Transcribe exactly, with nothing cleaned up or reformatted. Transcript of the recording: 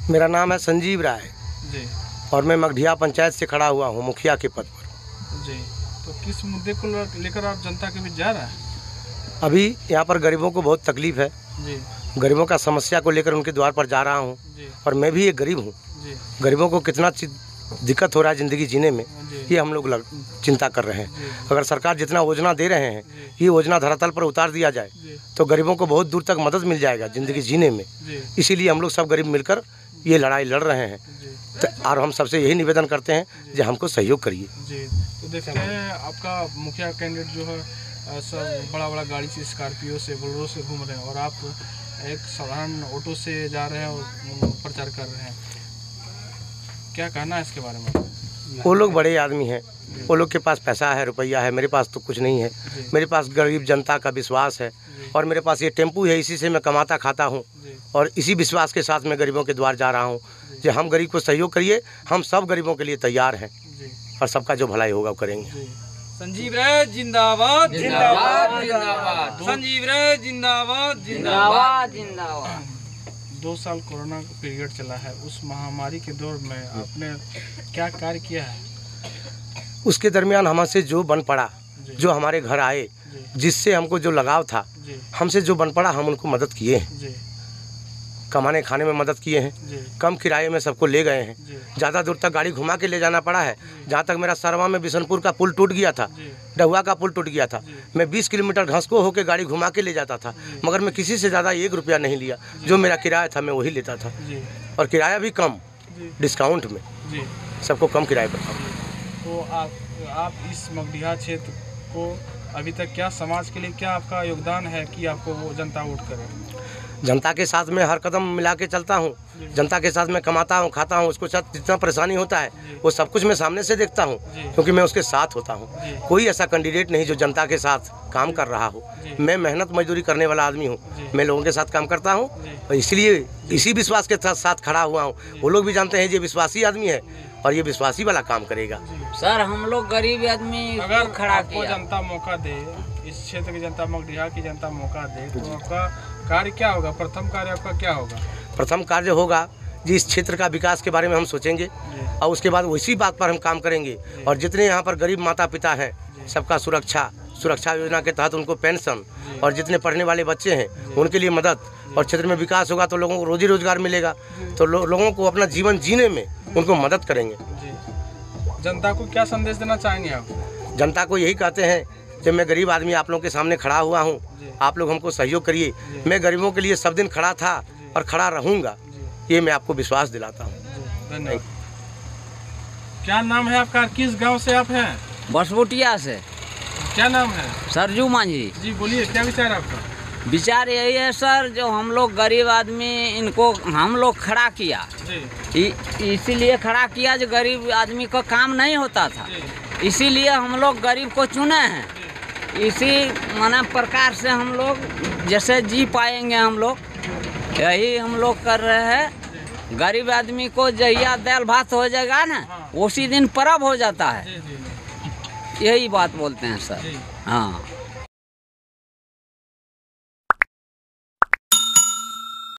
मेरा नाम है संजीव राय जी। और मैं मगधिया पंचायत से खड़ा हुआ हूँ मुखिया के पद पर। जी, तो किस मुद्दे को लेकर आप जनता के बीच जा रहे हैं? अभी यहाँ पर गरीबों को बहुत तकलीफ है जी। गरीबों का समस्या को लेकर उनके द्वार पर जा रहा हूँ और मैं भी एक गरीब हूँ। गरीबों को कितना दिक्कत हो रहा है ज़िंदगी जीने में, ये हम लोग चिंता कर रहे हैं। अगर सरकार जितना योजना दे रहे हैं ये योजना धरातल पर उतार दिया जाए तो गरीबों को बहुत दूर तक मदद मिल जाएगा ज़िंदगी जीने में। इसीलिए हम लोग सब गरीब मिलकर ये लड़ाई लड़ रहे हैं तो और हम सबसे यही निवेदन करते हैं कि हमको सहयोग करिए। जी, तो देखते हैं आपका मुखिया कैंडिडेट जो है सब बड़ा बड़ा गाड़ी से, स्कॉर्पियो से, बोलेरो से घूम रहे हैं और आप एक साधारण ऑटो से जा रहे हैं और प्रचार कर रहे हैं। क्या कहना है इसके बारे में? वो लोग बड़े आदमी हैं, वो लोग के पास पैसा है, रुपया है, मेरे पास तो कुछ नहीं है। मेरे पास गरीब जनता का विश्वास है और मेरे पास ये टेम्पू है, इसी से मैं कमाता खाता हूँ और इसी विश्वास के साथ मैं गरीबों के द्वार जा रहा हूँ कि हम गरीब को सहयोग करिए। हम सब गरीबों के लिए तैयार हैं और सबका जो भलाई होगा वो करेंगे। संजीव राय जिंदाबाद जिंदाबाद जिंदाबाद, संजीव राय जिंदाबाद जिंदाबाद जिंदाबाद। दो साल कोरोना का पीरियड चला है, उस महामारी के दौर में आपने क्या कार्य किया है? उसके दरमियान हमसे जो बन पड़ा, जो हमारे घर आए, जिससे हमको जो लगाव था, हमसे जो बन पड़ा हम उनको मदद किए हैं। कमाने खाने में मदद किए हैं, कम किराए में सबको ले गए हैं। ज़्यादा दूर तक गाड़ी घुमा के ले जाना पड़ा है। जहाँ तक मेरा सरवा में बिशनपुर का पुल टूट गया था, डहुआ का पुल टूट गया था, मैं बीस किलोमीटर घसको होकर गाड़ी घुमा के ले जाता था, मगर मैं किसी से ज़्यादा एक रुपया नहीं लिया। जो मेरा किराया था मैं वही लेता था और किराया भी कम, डिस्काउंट में सबको कम किराए पर। तो आप आप इस मगधिया क्षेत्र को अभी तक क्या समाज के लिए क्या आपका योगदान है कि आपको वो जनता वोट करे? जनता के साथ में हर कदम मिला के चलता हूँ, जनता के साथ मैं कमाता हूँ, खाता हूँ। उसको साथ जितना परेशानी होता है वो सब कुछ मैं सामने से देखता हूँ क्योंकि मैं उसके साथ होता हूँ। कोई ऐसा कैंडिडेट नहीं जो जनता के साथ काम कर रहा हो। मैं मेहनत मजदूरी करने वाला आदमी हूँ, मैं लोगों के साथ काम करता हूँ और इसलिए इसी विश्वास के साथ खड़ा हुआ हूँ। वो लोग भी जानते हैं ये विश्वासी आदमी है और ये विश्वासी वाला काम करेगा। सर हम लोग गरीब आदमी अगर खड़ा आपको जनता मौका दे, इस क्षेत्र की जनता, मगधिया की जनता मौका दे तो आपका कार्य क्या होगा? प्रथम कार्य आपका क्या होगा? प्रथम कार्य होगा जिस क्षेत्र का विकास के बारे में हम सोचेंगे और उसके बाद उसी बात पर हम काम करेंगे। और जितने यहाँ पर गरीब माता पिता हैं सबका सुरक्षा सुरक्षा योजना के तहत उनको पेंशन और जितने पढ़ने वाले बच्चे हैं उनके लिए मदद। और क्षेत्र में विकास होगा तो लोगों को रोजी रोजगार मिलेगा, तो लो, लोगों को अपना जीवन जीने में उनको मदद करेंगे। जनता को क्या संदेश देना चाहेंगे आप? जनता को यही कहते हैं कि मैं गरीब आदमी आप लोगों के सामने खड़ा हुआ हूँ, आप लोग हमको सहयोग करिए। मैं गरीबों के लिए सब दिन खड़ा था और खड़ा रहूँगा, ये मैं आपको विश्वास दिलाता हूँ। धन्यवाद। क्या नाम है आपका? किस गांव से आप हैं? बसबुटिया से। क्या नाम है? सरजू मांझी जी बोलिए, क्या विचार है आपका? विचार यही है सर, जो हम लोग गरीब आदमी इनको हम लोग खड़ा किया, इसीलिए खड़ा किया जो गरीब आदमी का काम नहीं होता था, इसीलिए हम लोग गरीब को चुने हैं। इसी माना प्रकार से हम लोग जैसे जी पाएंगे हम लोग, यही हम लोग कर रहे हैं। गरीब आदमी को जहिया दाल भात हो जाएगा ना, उसी दिन पर्व हो जाता है। यही बात बोलते हैं सर। हाँ।